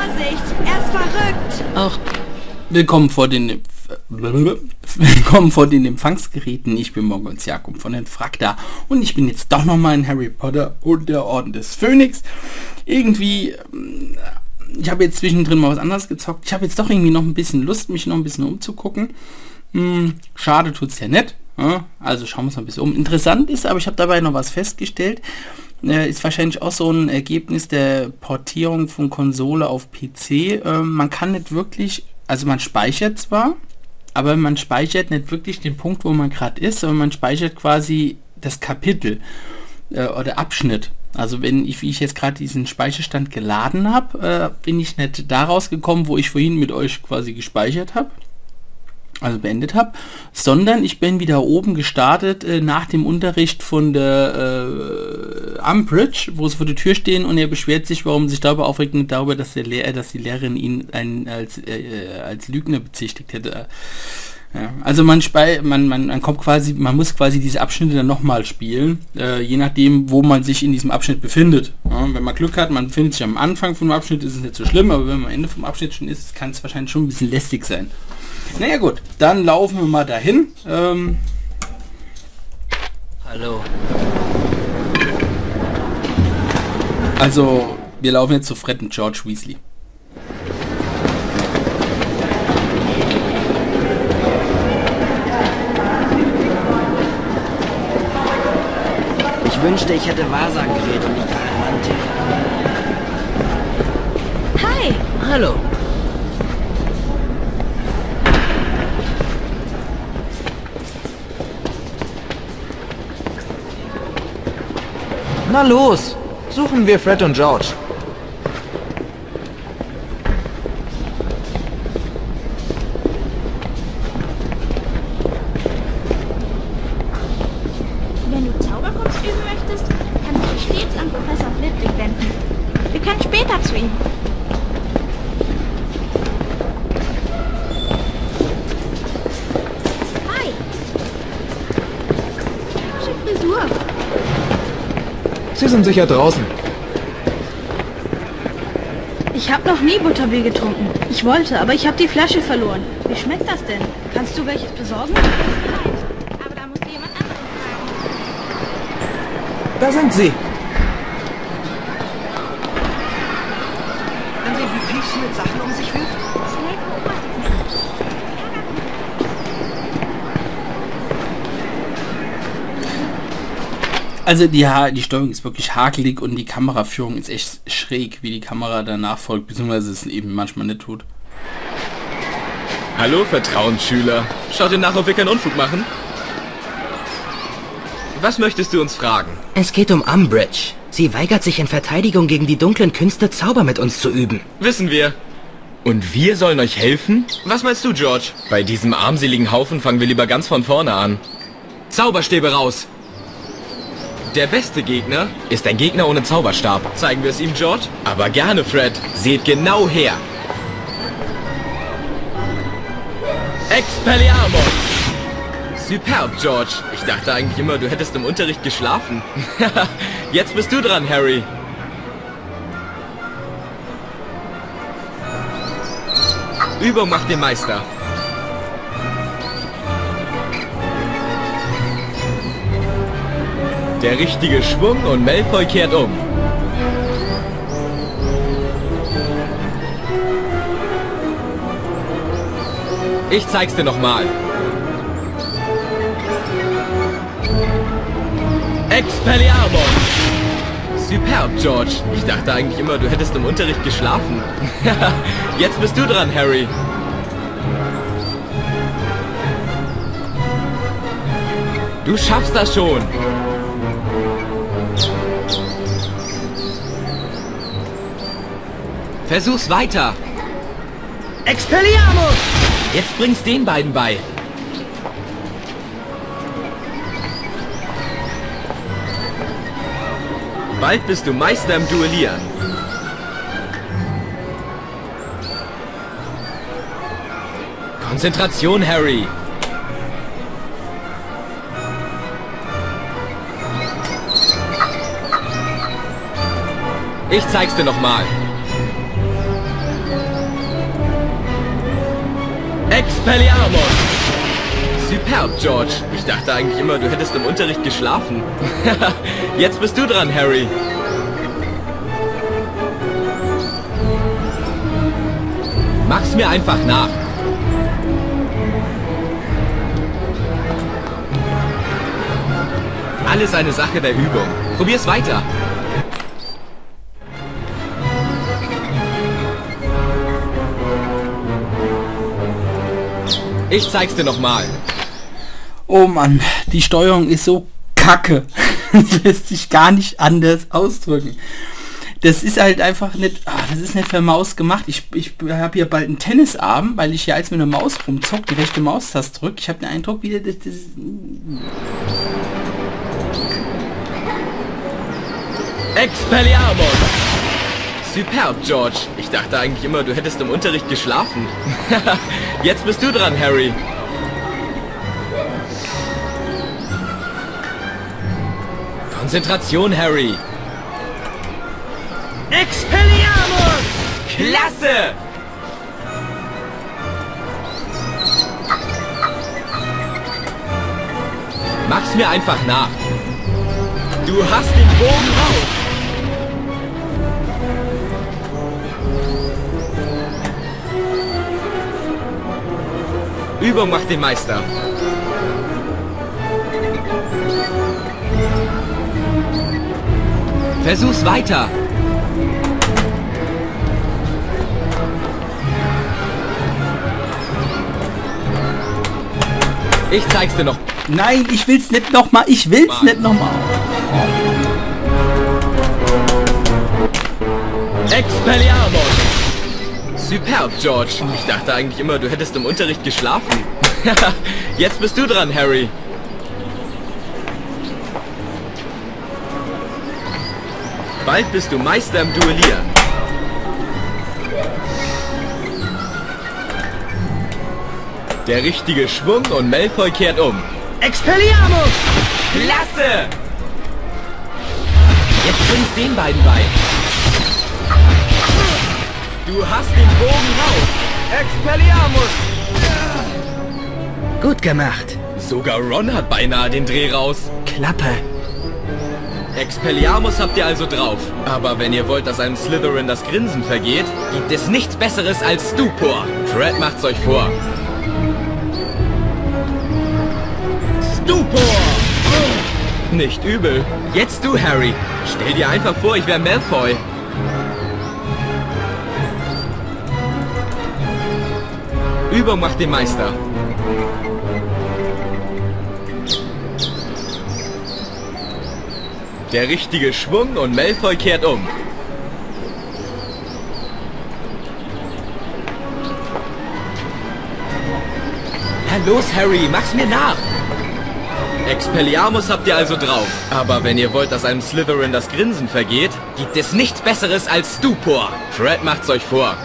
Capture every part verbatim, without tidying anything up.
Vorsicht, er ist verrückt. Ach, willkommen vor den Willkommen vor den Empfangsgeräten. Ich bin Morgans Jakob von den Frakta und ich bin jetzt doch nochmal in Harry Potter und der Orden des Phönix. Irgendwie, ich habe jetzt zwischendrin mal was anderes gezockt. Ich habe jetzt doch irgendwie noch ein bisschen Lust, mich noch ein bisschen umzugucken. Hm, schade tut's ja nicht. Ja, also schauen wir uns mal ein bisschen um. Interessant ist, aber ich habe dabei noch was festgestellt. Äh, ist wahrscheinlich auch so ein Ergebnis der Portierung von Konsole auf P C. Äh, man kann nicht wirklich, also man speichert zwar, aber man speichert nicht wirklich den Punkt, wo man gerade ist, sondern man speichert quasi das Kapitel äh, oder Abschnitt. Also wenn ich, wie ich jetzt gerade diesen Speicherstand geladen habe, äh, bin ich nicht da rausgekommen, wo ich vorhin mit euch quasi gespeichert habe, also beendet habe, sondern ich bin wieder oben gestartet äh, nach dem Unterricht von der äh, Umbridge, wo sie vor der Tür stehen und er beschwert sich, warum sich darüber aufregt und darüber, dass, der Lehr dass die Lehrerin ihn ein, als, äh, als Lügner bezichtigt hätte. Ja, also man, spei man, man, man kommt quasi, man muss quasi diese Abschnitte dann nochmal spielen, äh, je nachdem, wo man sich in diesem Abschnitt befindet. Ja, wenn man Glück hat, man befindet sich am Anfang vom Abschnitt, ist es nicht so schlimm, aber wenn man am Ende vom Abschnitt schon ist, kann es wahrscheinlich schon ein bisschen lästig sein. Naja gut, dann laufen wir mal dahin. Ähm Hallo. Also, wir laufen jetzt zu Fred und George Weasley. Ich wünschte, ich hätte Wahrsagengerät und nicht Romantik. Hi. Hallo. Na los, suchen wir Fred und George. Wenn du Zauberkunst üben möchtest, kannst du dich stets an Professor Flitwick wenden. Wir können später zu ihm. Hi. Hübsche Frisur. Sie sind sicher draußen. Ich habe noch nie Butterbier getrunken. Ich wollte, aber ich habe die Flasche verloren. Wie schmeckt das denn? Kannst du welches besorgen? Aber da musst du jemand anderen fragen. Da sind sie. Wenn sie wie Peeves mit Sachen um sich wirft? Snape beobachtet mich. Also die, ha die Steuerung ist wirklich hakelig und die Kameraführung ist echt schräg, wie die Kamera danach folgt, beziehungsweise es eben manchmal nicht tut. Hallo, Vertrauensschüler. Schaut ihr nach, ob wir keinen Unfug machen? Was möchtest du uns fragen? Es geht um Umbridge. Sie weigert sich in Verteidigung gegen die dunklen Künste, Zauber mit uns zu üben. Wissen wir. Und wir sollen euch helfen? Was meinst du, George? Bei diesem armseligen Haufen fangen wir lieber ganz von vorne an. Zauberstäbe raus! Der beste Gegner ist ein Gegner ohne Zauberstab. Zeigen wir es ihm, George? Aber gerne, Fred. Seht genau her. Expelliarmus! Superb, George. Ich dachte eigentlich immer, du hättest im Unterricht geschlafen. Jetzt bist du dran, Harry. Übung macht den Meister. Der richtige Schwung und Malfoy kehrt um. Ich zeig's dir nochmal. Expelliarmus! Superb, George. Ich dachte eigentlich immer, du hättest im Unterricht geschlafen. Jetzt bist du dran, Harry. Du schaffst das schon. Versuch's weiter. Expelliarmus! Jetzt bring's den beiden bei. Bald bist du Meister im Duellieren. Konzentration, Harry. Ich zeig's dir nochmal. Expelliarmus! Superb, George. Ich dachte eigentlich immer, du hättest im Unterricht geschlafen. Jetzt bist du dran, Harry. Mach's mir einfach nach. Alles eine Sache der Übung. Probier's weiter. Ich zeig's dir nochmal. Oh Mann, die Steuerung ist so kacke. Das lässt sich gar nicht anders ausdrücken. Das ist halt einfach nicht, ah, das ist nicht für Maus gemacht. Ich, ich habe hier bald einen Tennisarm, weil ich hier als mit einer Maus rumzock, die rechte Maustaste drücke. Ich habe den Eindruck, wie das, das Expelliarmus! Superb, George. Ich dachte eigentlich immer, du hättest im Unterricht geschlafen. Jetzt bist du dran, Harry. Konzentration, Harry. Expelliarmus! Klasse! Mach's mir einfach nach. Du hast den Bogen raus. Übung macht den Meister. Versuch's weiter. Ich zeig's dir noch. Nein, ich will's nicht nochmal. Ich will's Mann. nicht nochmal. Expelliarmus! Superb, George. Ich dachte eigentlich immer, du hättest im Unterricht geschlafen. Jetzt bist du dran, Harry. Bald bist du Meister im Duellieren. Der richtige Schwung und Malfoy kehrt um. Expelliarmus! Klasse! Jetzt bringst den beiden bei. Du hast den Bogen raus. Expelliarmus! Gut gemacht. Sogar Ron hat beinahe den Dreh raus. Klappe. Expelliarmus habt ihr also drauf. Aber wenn ihr wollt, dass einem Slytherin das Grinsen vergeht, gibt es nichts Besseres als Stupor. Fred macht's euch vor. Stupor! Nicht übel. Jetzt du, Harry. Stell dir einfach vor, ich wäre Malfoy. Übung macht den Meister. Der richtige Schwung und Malfoy kehrt um. Na los, Harry, mach's mir nach. Expelliarmus habt ihr also drauf. Aber wenn ihr wollt, dass einem Slytherin das Grinsen vergeht, gibt es nichts Besseres als Stupor. Fred macht's euch vor.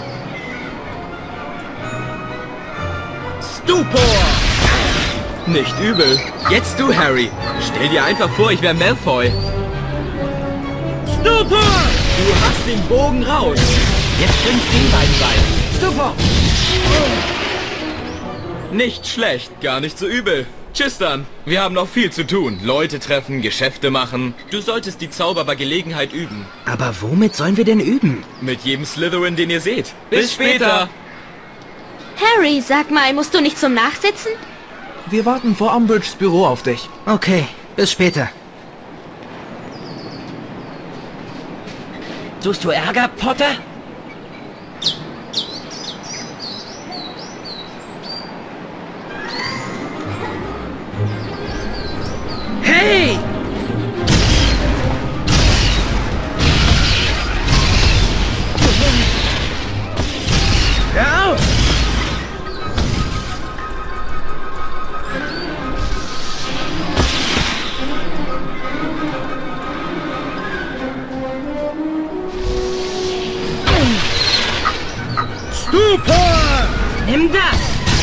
Stupor! Nicht übel. Jetzt du, Harry. Stell dir einfach vor, ich wäre Malfoy. Stupor! Du hast den Bogen raus. Jetzt bringst den beiden bei. Stupor! Nicht schlecht, gar nicht so übel. Tschüss dann. Wir haben noch viel zu tun. Leute treffen, Geschäfte machen. Du solltest die Zauber bei Gelegenheit üben. Aber womit sollen wir denn üben? Mit jedem Slytherin, den ihr seht. Bis, Bis später. Harry, sag mal, musst du nicht zum Nachsitzen? Wir warten vor Umbridges Büro auf dich. Okay, bis später. Suchst du Ärger, Potter? Hey! Hör auf! Stupor! Nimm das!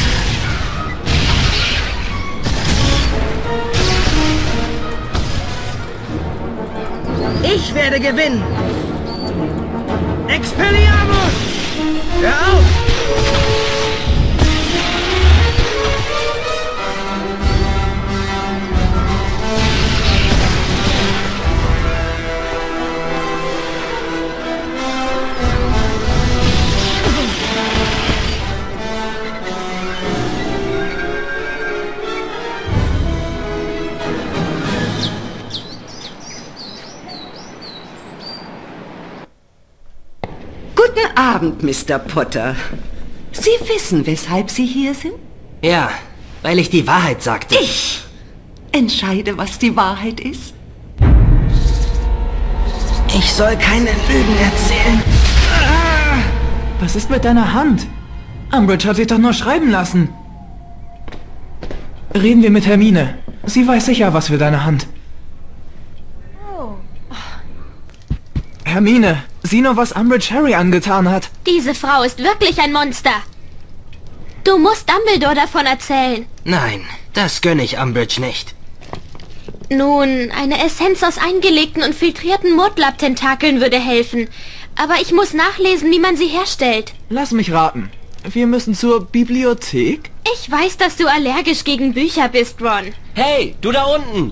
Ich werde gewinnen! Expelliarmus! Hör auf! Abend, Mister Potter. Sie wissen, weshalb Sie hier sind? Ja, weil ich die Wahrheit sagte. Ich entscheide, was die Wahrheit ist. Ich soll keine Lügen erzählen. Was ist mit deiner Hand? Umbridge hat sich doch nur schreiben lassen. Reden wir mit Hermine. Sie weiß sicher was für deine Hand. Hermine, sieh nur, was Umbridge Harry angetan hat. Diese Frau ist wirklich ein Monster. Du musst Dumbledore davon erzählen. Nein, das gönne ich Umbridge nicht. Nun, eine Essenz aus eingelegten und filtrierten Murtlab-Tentakeln würde helfen. Aber ich muss nachlesen, wie man sie herstellt. Lass mich raten. Wir müssen zur Bibliothek? Ich weiß, dass du allergisch gegen Bücher bist, Ron. Hey, du da unten!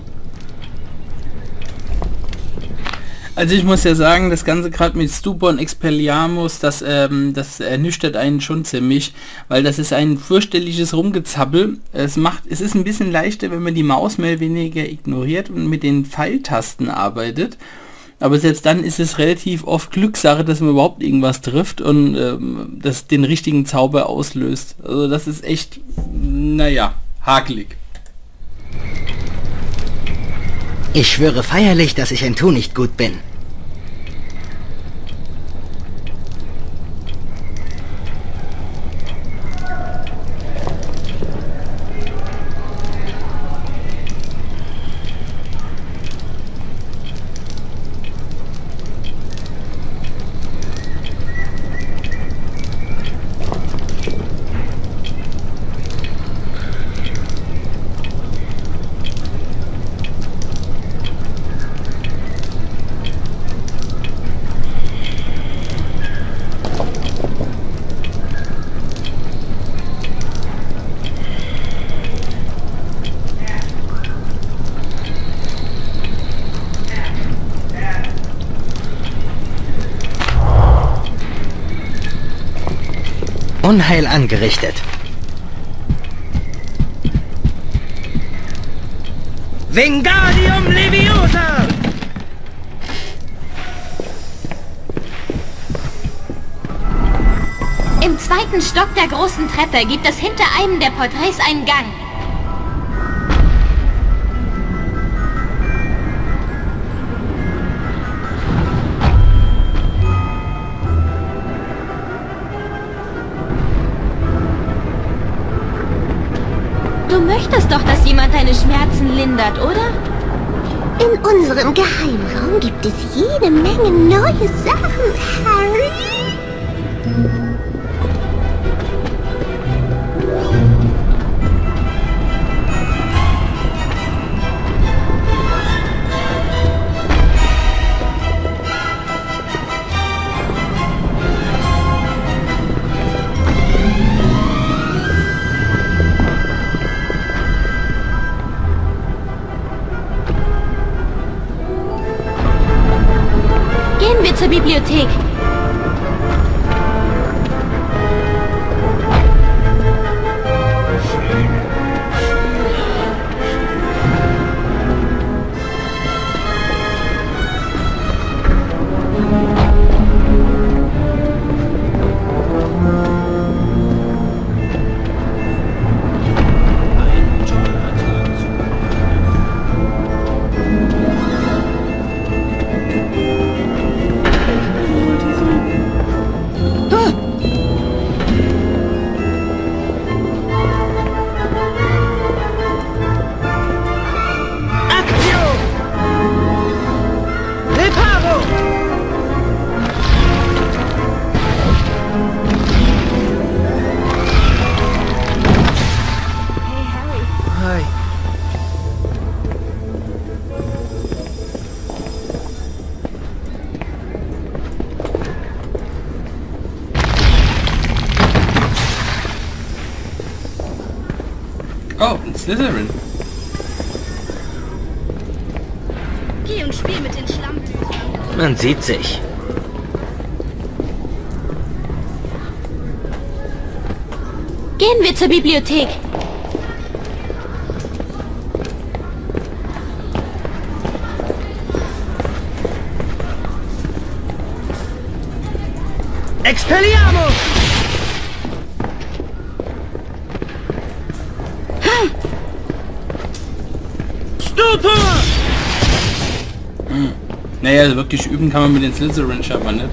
Also ich muss ja sagen, das Ganze gerade mit Stupor und Expelliarmus, das, ähm, das ernüchtert einen schon ziemlich, weil das ist ein fürchterliches Rumgezappel. Es macht, es ist ein bisschen leichter, wenn man die Maus mehr oder weniger ignoriert und mit den Pfeiltasten arbeitet. Aber selbst dann ist es relativ oft Glückssache, dass man überhaupt irgendwas trifft und ähm, das den richtigen Zauber auslöst. Also das ist echt, naja, hakelig. Ich schwöre feierlich, dass ich ein Tu nicht gut bin. Unheil angerichtet. Wingardium Leviosa! Im zweiten Stock der großen Treppe gibt es hinter einem der Porträts einen Gang. Du möchtest doch, dass jemand deine Schmerzen lindert, oder? In unserem Geheimraum gibt es jede Menge neue Sachen, Harry. Gehen wir zur Bibliothek. Oh, ein Slytherin. Geh und spiel mit den Schlammblüten. Man sieht sich. Gehen wir zur Bibliothek. Expelliarmus! Stupor! Hm. Naja, also wirklich üben kann man mit den Slytherin aber nicht.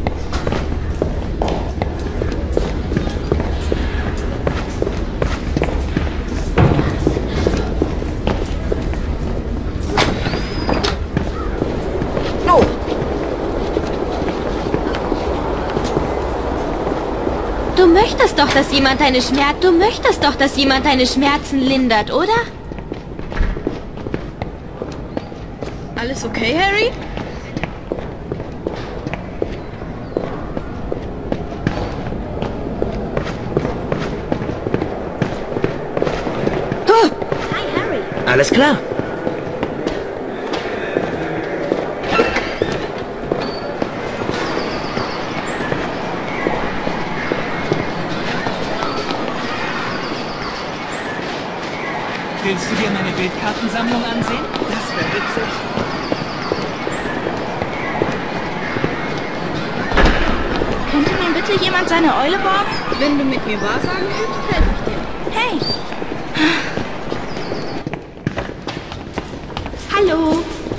Du möchtest doch, dass jemand deine Schmerzen... Du möchtest doch, dass jemand deine Schmerzen lindert, oder? Alles okay, Harry? Huh. Hi, Harry. Alles klar. Willst du dir meine Bildkartensammlung ansehen? Das wäre witzig. Könnte mir bitte jemand seine Eule borgen? Wenn du mit mir wahrsagen willst, helfe ich dir. Hey! Hallo.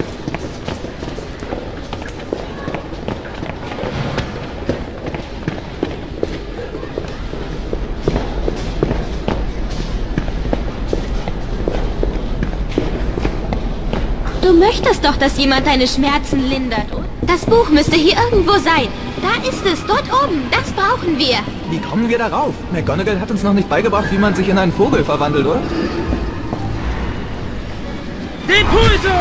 Du möchtest doch, dass jemand deine Schmerzen lindert, oder? Das Buch müsste hier irgendwo sein. Da ist es, dort oben. Das brauchen wir. Wie kommen wir darauf? McGonagall hat uns noch nicht beigebracht, wie man sich in einen Vogel verwandelt, oder? Depulso!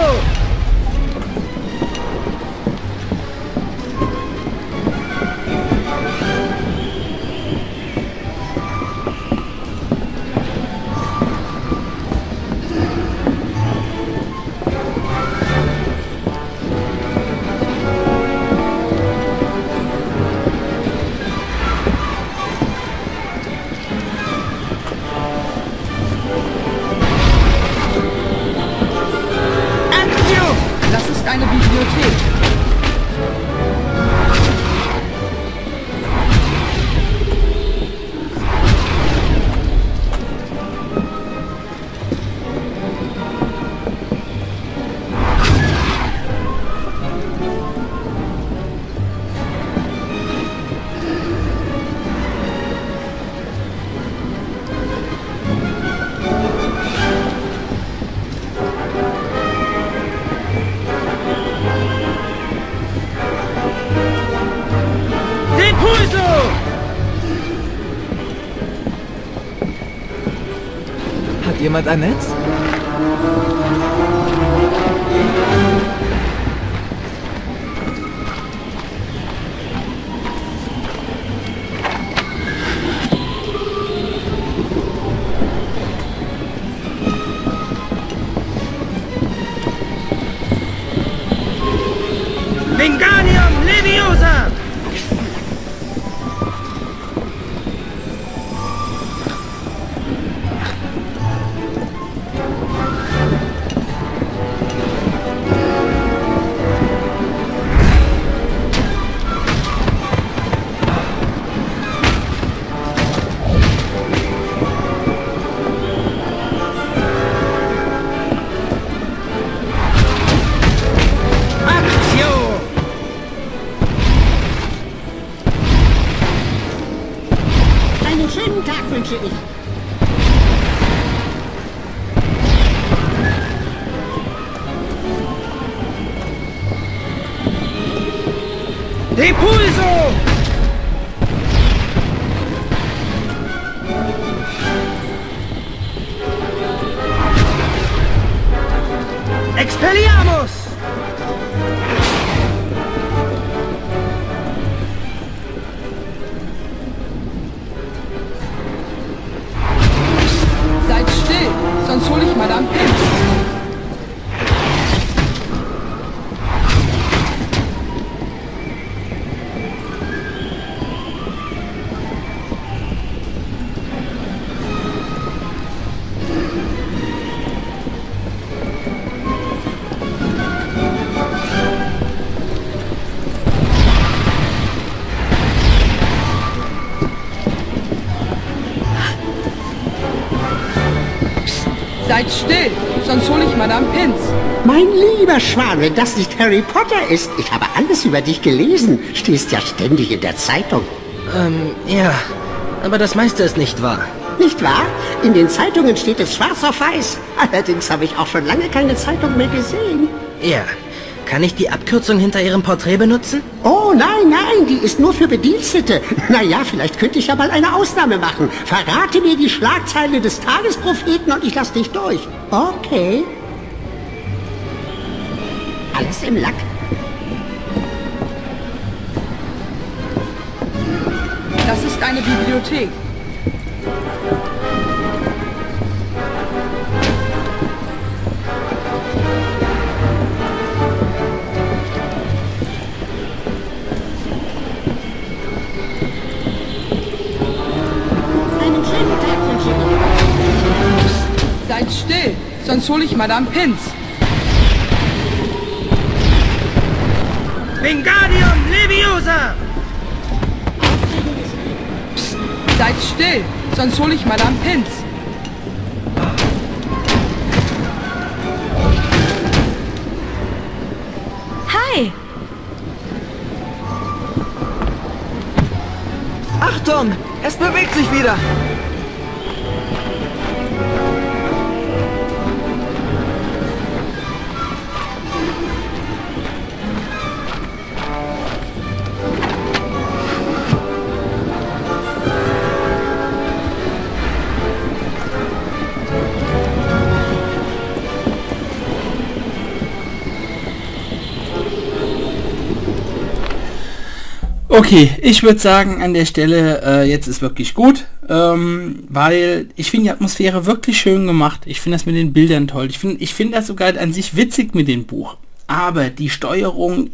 Eine Bibliothek. Hat jemand ein Netz? Wingardium Leviosa! Schönen Tag wünsche ich. Depulso! Expelliarmus! Seid still, sonst hole ich Madame Pim. Seid still, sonst hole ich Madame Pins. Mein lieber Schwan, wenn das nicht Harry Potter ist. Ich habe alles über dich gelesen. Stehst ja ständig in der Zeitung. Ähm, ja. Aber das meiste ist nicht wahr. Nicht wahr? In den Zeitungen steht es schwarz auf weiß. Allerdings habe ich auch schon lange keine Zeitung mehr gesehen. Ja. Kann ich die Abkürzung hinter Ihrem Porträt benutzen? Oh, nein, nein, die ist nur für Bedienstete. Naja, vielleicht könnte ich ja mal eine Ausnahme machen. Verrate mir die Schlagzeile des Tagespropheten und ich lass dich durch. Okay. Alles im Lack. Das ist eine Bibliothek. Seid still, sonst hole ich Madame Pins. Wingardium Leviosa! Psst, seid still, sonst hole ich Madame Pins. Hi! Achtung! Es bewegt sich wieder! Okay, ich würde sagen, an der Stelle, äh, jetzt ist wirklich gut, ähm, weil ich finde die Atmosphäre wirklich schön gemacht. Ich finde das mit den Bildern toll. Ich finde ich finde das sogar an sich witzig mit dem Buch. Aber die Steuerung,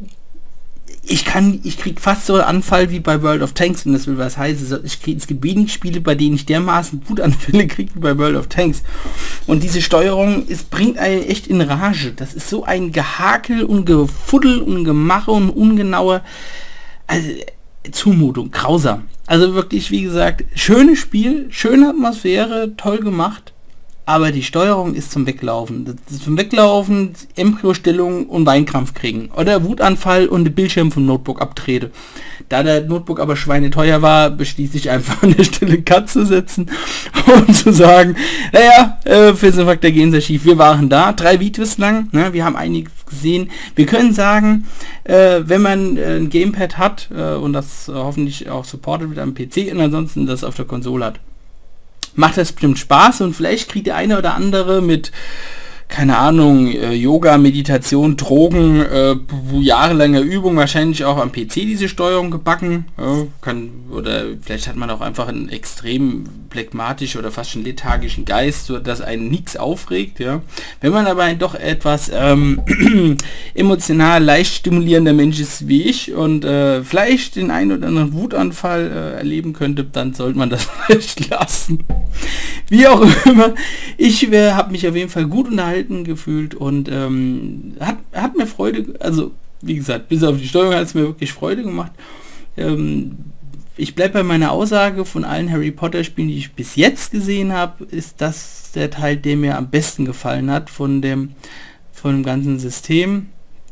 ich kann, ich kriege fast so einen Anfall wie bei World of Tanks, und das will was heißen. Ich krieg, es gibt wenig Spiele, bei denen ich dermaßen Wutanfälle kriege wie bei World of Tanks. Und diese Steuerung, es bringt einen echt in Rage. Das ist so ein Gehakel und Gefuddel und Gemache und ungenaue... Also, Zumutung, grausam. Also wirklich, wie gesagt, schönes Spiel, schöne Atmosphäre, toll gemacht, aber die Steuerung ist zum Weglaufen. Das ist zum Weglaufen, Embryo-Stellung und Weinkrampf kriegen. Oder Wutanfall und den Bildschirm vom Notebook abtrete. Da der Notebook aber schweineteuer war, beschließe ich einfach an der Stelle Cut zu setzen und zu sagen, naja, äh, für den Faktor gehen sie schief. Wir waren da, drei Videos lang, ne, wir haben einiges gesehen. Wir können sagen, äh, wenn man äh, ein Gamepad hat äh, und das äh, hoffentlich auch supportet wird am P C und ansonsten das auf der Konsole hat, macht das bestimmt Spaß und vielleicht kriegt der eine oder andere mit, keine Ahnung, äh, Yoga, Meditation, Drogen, äh, jahrelanger Übung wahrscheinlich auch am P C diese Steuerung gebacken. Ja, kann, oder vielleicht hat man auch einfach einen extrem phlegmatisch oder fast schon lethargischen Geist, so dass einen nichts aufregt. Ja. Wenn man aber ein doch etwas ähm, emotional leicht stimulierender Mensch ist wie ich und äh, vielleicht den einen oder anderen Wutanfall äh, erleben könnte, dann sollte man das vielleicht lassen. Wie auch immer, ich äh, habe mich auf jeden Fall gut unterhalten gefühlt und ähm, hat, hat mir Freude, also wie gesagt, bis auf die Steuerung hat es mir wirklich Freude gemacht. Ähm, ich bleibe bei meiner Aussage, von allen Harry Potter Spielen, die ich bis jetzt gesehen habe, ist das der Teil, der mir am besten gefallen hat von dem, von dem ganzen System.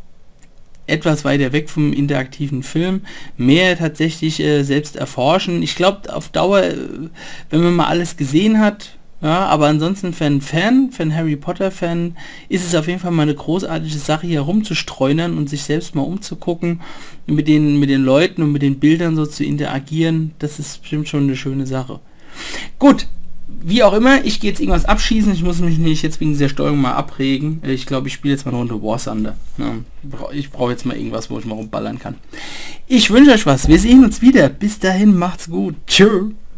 Etwas weiter weg vom interaktiven Film, mehr tatsächlich äh, selbst erforschen. Ich glaube, auf Dauer, äh, wenn man mal alles gesehen hat, ja, aber ansonsten für einen Fan, für einen Harry Potter Fan, ist es auf jeden Fall mal eine großartige Sache, hier rumzustreunern und sich selbst mal umzugucken, mit den, mit den Leuten und mit den Bildern so zu interagieren. Das ist bestimmt schon eine schöne Sache. Gut. Wie auch immer, ich gehe jetzt irgendwas abschießen. Ich muss mich nicht jetzt wegen dieser Steuerung mal abregen. Ich glaube, ich spiele jetzt mal eine Runde War Thunder. Ja, ich brauche jetzt mal irgendwas, wo ich mal rumballern kann. Ich wünsche euch was. Wir sehen uns wieder. Bis dahin, macht's gut. Tschö.